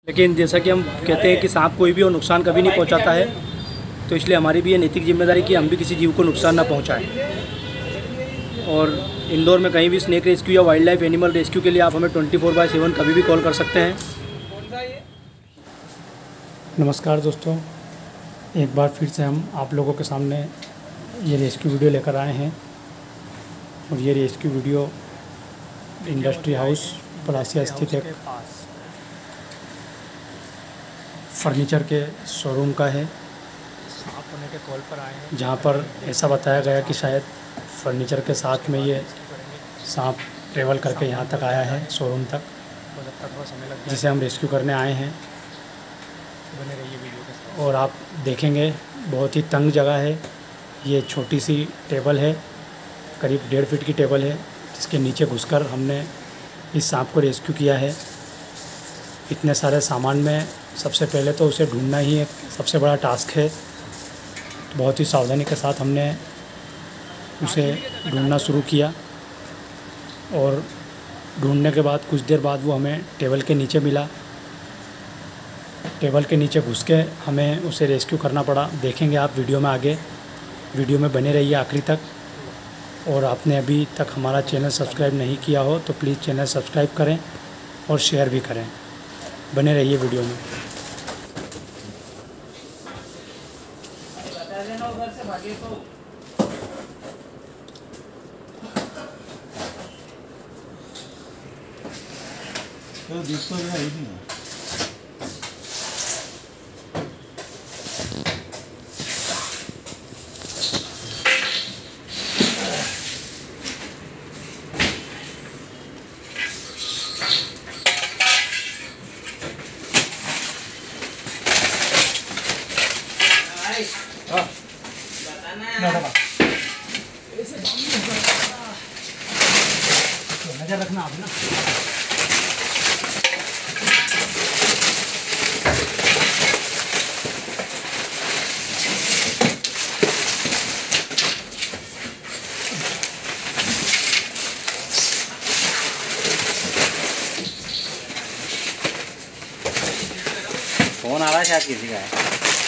लेकिन जैसा कि हम कहते हैं कि सांप कोई भी हो नुकसान कभी नहीं पहुंचाता है, तो इसलिए हमारी भी ये नैतिक जिम्मेदारी कि हम भी किसी जीव को नुकसान ना पहुंचाएं। और इंदौर में कहीं भी स्नेक रेस्क्यू या वाइल्ड लाइफ एनिमल रेस्क्यू के लिए आप हमें 24/7 कभी भी कॉल कर सकते हैं। नमस्कार दोस्तों, एक बार फिर से हम आप लोगों के सामने ये रेस्क्यू वीडियो लेकर आए हैं। और ये rescue video industry house Palasia स्थित एक फर्नीचर के शोरूम का है, सांप होने के कॉल पर आए हैं, जहाँ पर ऐसा बताया गया कि शायद फर्नीचर के साथ में ये सांप ट्रेवल करके यहाँ तक आया है शोरूम तक, थोड़ा समय लग जिसे हम रेस्क्यू करने आए हैं। बने रहिए वीडियो के साथ। और आप देखेंगे बहुत ही तंग जगह है। ये छोटी सी टेबल है, करीब 1.5 फीट की टेबल है, जिसके नीचे घुसकर हमने इस सांप को रेस्क्यू किया है। इतने सारे सामान में सबसे पहले तो उसे ढूंढना ही एक सबसे बड़ा टास्क है, तो बहुत ही सावधानी के साथ हमने उसे ढूंढना शुरू किया। और ढूंढने के बाद कुछ देर बाद वो हमें टेबल के नीचे मिला। टेबल के नीचे घुस के हमें उसे रेस्क्यू करना पड़ा। देखेंगे आप वीडियो में आगे, वीडियो में बने रहिए आखिरी तक। और आपने अभी तक हमारा चैनल सब्सक्राइब नहीं किया हो तो प्लीज़ चैनल सब्सक्राइब करें और शेयर भी करें। बने रहिए वीडियो में। नजर रखना आप ना। फोन आ रहा है शायद किसी का है।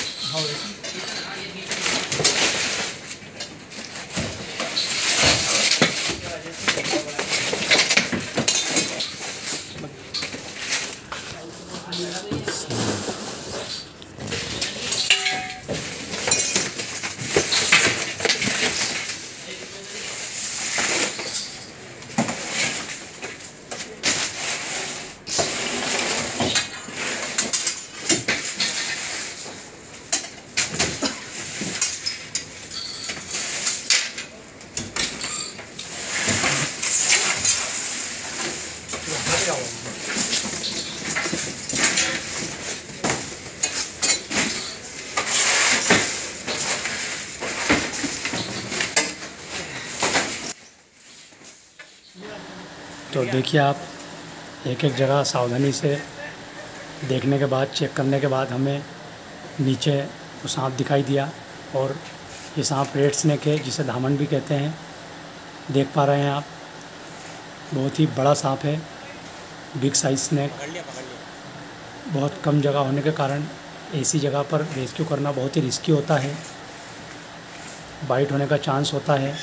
तो देखिए आप, एक एक जगह सावधानी से देखने के बाद, चेक करने के बाद हमें नीचे वो सांप दिखाई दिया। और ये सांप रेड स्नेक है, जिसे धामन भी कहते हैं। देख पा रहे हैं आप, बहुत ही बड़ा सांप है, बिग साइज स्नेक। बहुत कम जगह होने के कारण ऐसी जगह पर रेस्क्यू करना बहुत ही रिस्की होता है, बाइट होने का चांस होता है,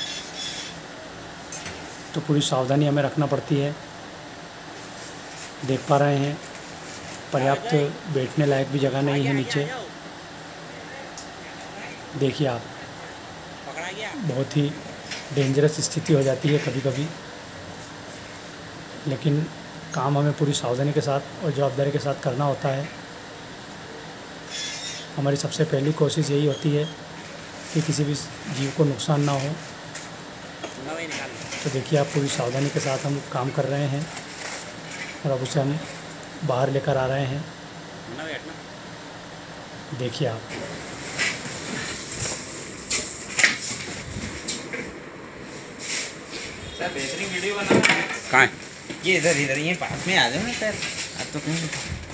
तो पूरी सावधानी हमें रखना पड़ती है। देख पा रहे हैं पर्याप्त बैठने लायक भी जगह नहीं है नीचे। देखिए आप, बहुत ही डेंजरस स्थिति हो जाती है कभी कभी, लेकिन काम हमें पूरी सावधानी के साथ और जवाबदारी के साथ करना होता है। हमारी सबसे पहली कोशिश यही होती है कि किसी भी जीव को नुकसान ना हो। तो देखिए आप, पूरी सावधानी के साथ हम काम कर रहे हैं और अब उसे हम बाहर लेकर आ रहे हैं। देखिए आप, सर बेहतरीन वीडियो बना। कहाँ है? ये इधर ये पास में आ जाओ ना सर। अब तो कहीं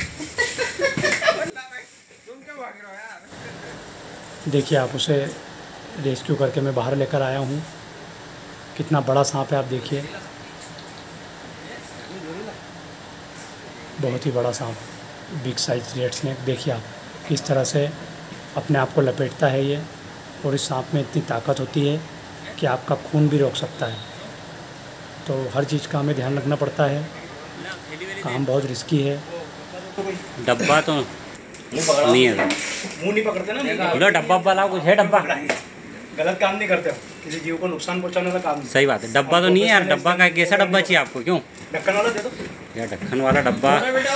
तुम क्या भाग रहे हो यार। देखिए आप, उसे रेस्क्यू करके मैं बाहर लेकर आया हूँ। कितना बड़ा सांप है आप देखिए, बहुत ही बड़ा सांप। Big size red snake. देखिए आप किस तरह से अपने आप को लपेटता है ये, और इस सांप में इतनी ताकत होती है कि आपका खून भी रोक सकता है। तो हर चीज़ का हमें ध्यान रखना पड़ता है, काम बहुत रिस्की है। डब्बा तो नहीं है, मुंह नहीं पकड़ते ना, उधर डब्बा वाला कुछ है, डब्बा गलत काम नहीं करते, किसी जीव को नुकसान पहुंचाने वाला काम नहीं। सही बात है, डब्बा तो नहीं है यार। डब्बा का कैसा डब्बा चाहिए आपको? क्यों ढक्कन वाला दे दो यार, ढक्कन वाला डब्बा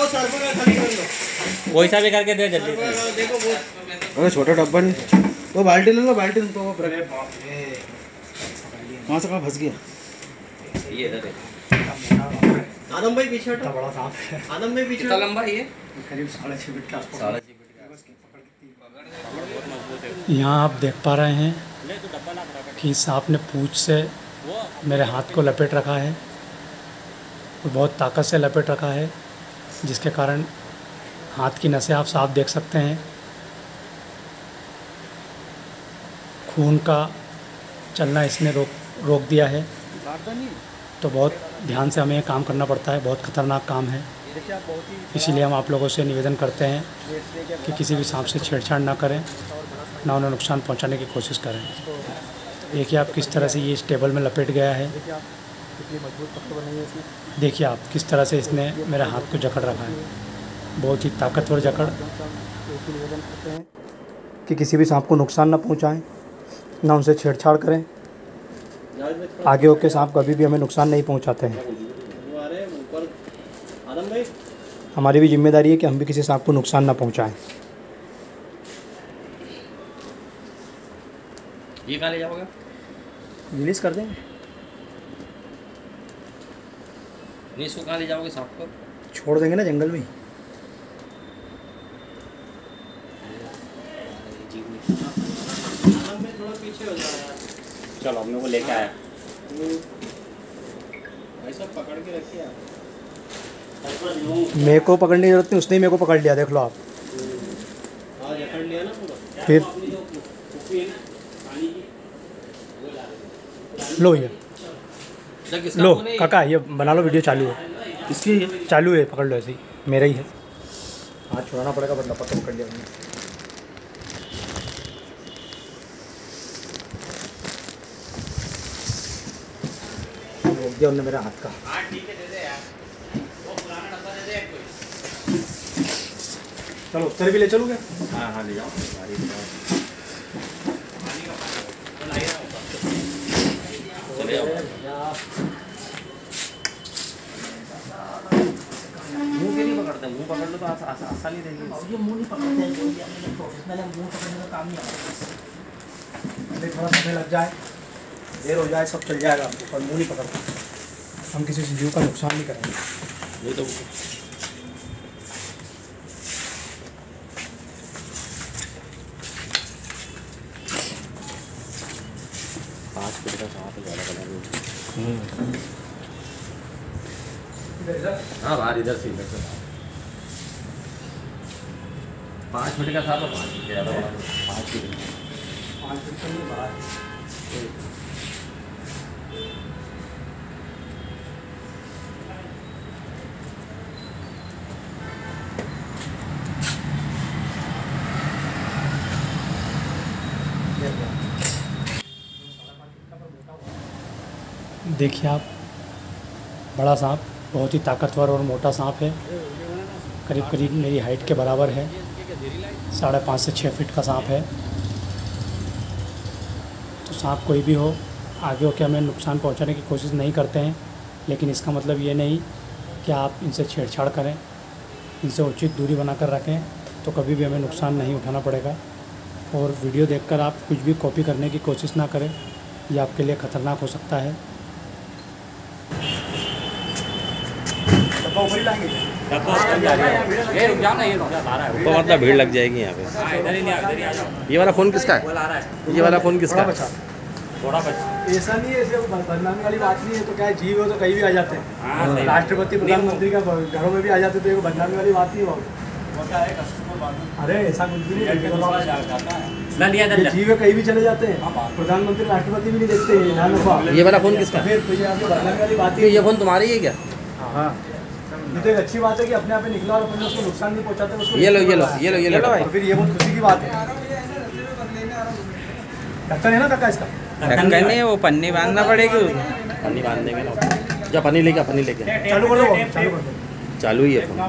कोई सा भी करके दे जल्दी। अरे छोटा डब्बा नहीं, वो बाल्टी ले लो, बाल्टी तो वो वहाँ से कहाँ फंस गया ये। इधर आदम भाई पीछे हटो, बड़ा सांप है। आदम भाई पीछे, कितना लंबा है ये? करीब 6.5 फीट का। 6.5 फीट का। यहाँ आप देख पा रहे हैं कि सांप ने पूंछ से मेरे हाथ को लपेट रखा है, और बहुत ताकत से लपेट रखा है, जिसके कारण हाथ की नसें आप साफ देख सकते हैं। खून का चलना इसने रोक दिया है। तो बहुत ध्यान से हमें ये काम करना पड़ता है, बहुत ख़तरनाक काम है। इसीलिए हम आप लोगों से निवेदन करते हैं कि किसी भी सांप से छेड़छाड़ ना करें, ना उन्हें नुकसान पहुंचाने की कोशिश करें। देखिए आप किस तरह से ये इस टेबल में लपेट गया है। देखिए आप किस तरह से इसने मेरे हाथ को जकड़ रखा है, बहुत ही ताकतवर जकड़। कि किसी भी सांप को नुकसान ना पहुंचाएं, ना उनसे छेड़छाड़ करें। आगे होके सांप कभी भी हमें नुकसान नहीं पहुंचाते हैं। हमारी भी जिम्मेदारी है कि हम भी किसी सांप को नुकसान ना पहुंचाएं। ये कहाँ ले जाओगे? रिलीज़ कर देंगे। नहीं, इसको कहाँ ले जाओगे सांप को? छोड़ देंगे ना जंगल में। थोड़ा पीछे हो जाओ यार। चलो अपने को लेके आया। ऐसा पकड़ के रखिए आप। मेरे को पकड़ने की जरूरत नहीं, उसने ही मेरे को पकड़ लिया, देख लो आप। हाँ, पकड़ लिया ना पूरा। फिर लो ये लो काका, ये बना लो, वीडियो चालू है। इसकी चालू है, पकड़ लो ऐसे ही, मेरा ही है। हाथ छुड़ाना पड़ेगा, बदला पक्का पकड़ लिया हमने। रोक दिया उन्होंने मेरे हाथ का। चलो तेरे भी ले चलोगे? हाँ हाँ ले जाओ। मुंह के नहीं पकड़ते, मुंह पकड़ लो तो आसानी रहेगी। ये मुंह नहीं पकड़ते हैं, प्रोफेशनल है, मुंह पकड़ने का काम नहीं आता। थोड़ा समय लग जाए, देर हो जाए, सब चल जाएगा, पर मुंह नहीं पकड़ता। हम किसी से जीव का नुकसान नहीं करेंगे। ये तो 5 फीट का सांप है, ज़्यादा बड़ा नहीं। हाँ बाहर इधर से 5 फीट का सांप है, 5 फीट ज़्यादा बड़ा नहीं, 5 फीट। 5 फीट से नहीं बाहर। देखिए आप, बड़ा सांप, बहुत ही ताकतवर और मोटा सांप है। करीब करीब मेरी हाइट के बराबर है, 5.5 से 6 फीट का सांप है। तो सांप कोई भी हो, आगे होकर हमें नुकसान पहुंचाने की कोशिश नहीं करते हैं, लेकिन इसका मतलब ये नहीं कि आप इनसे छेड़छाड़ करें। इनसे उचित दूरी बनाकर रखें, तो कभी भी हमें नुकसान नहीं उठाना पड़ेगा। और वीडियो देखकर आप कुछ भी कॉपी करने की कोशिश ना करें, ये आपके लिए ख़तरनाक हो सकता है। मतलब भीड़ लग जाएगी यहाँ पे। ये वाला फ़ोन किसका है? ये वाला फ़ोन किसका है? थोड़ा बच। ऐसा नहीं है, ऐसे बदनामी वाली बात नहीं है। तो क्या है, जीव हो तो कहीं भी आ जाते हैं। राष्ट्रपति प्रधानमंत्री का घरों में भी आ जाते, तो ये बदनामी वाली बात नहीं है। अरे ऐसा कुछ भी नहीं, जीव कहीं भी चले जाते हैं। प्रधानमंत्री राष्ट्रपति भी नहीं देखते हैं। ये वाला फ़ोन किसका है? फिर तो ये आपकी बदनामी वाली बात है। ये फ़ोन तुम्हारी है क्या? हाँ, ये तो एक अच्छी बात है कि अपने आप ही निकला और अपने उसको नुकसान नहीं पहुंचाते उसको। ये लो भाई। तो फिर ये बहुत खुशी की बात है। ढक्कन है ना काका इसका? ढक्कन नहीं है, वो पन्नी बांधना पड़ेगी। पन्नी बांध देंगे ना। जा पन्नी लेके चालू कर दो, चालू कर दो। चालू ही है फोन।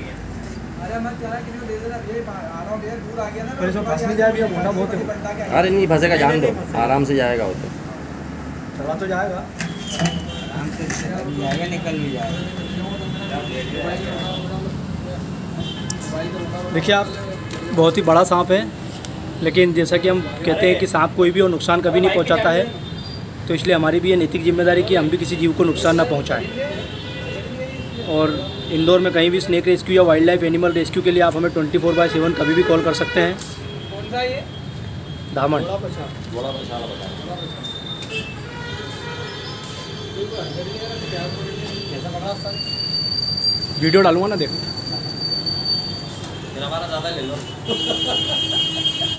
फिर इसमें फंस नहीं जाए भैया, मोटा बहुत है। अरे नहीं फंसेगा, जान दो, आराम से जाएगा वो तो। चला तो जाएगा, आराम से जाएगा, निकल भी जाएगा। देखिए आप, बहुत ही बड़ा सांप है, लेकिन जैसा कि हम कहते हैं कि सांप कोई भी और नुकसान कभी नहीं पहुंचाता है, तो इसलिए हमारी भी ये नैतिक जिम्मेदारी कि हम भी किसी जीव को नुकसान ना पहुंचाएं। और इंदौर में कहीं भी स्नेक रेस्क्यू या वाइल्ड लाइफ एनिमल रेस्क्यू के लिए आप हमें 24/7 कभी भी कॉल कर सकते हैं। धामन वीडियो डालूंगा ना, देखो। हमारा ज़्यादा ले लो।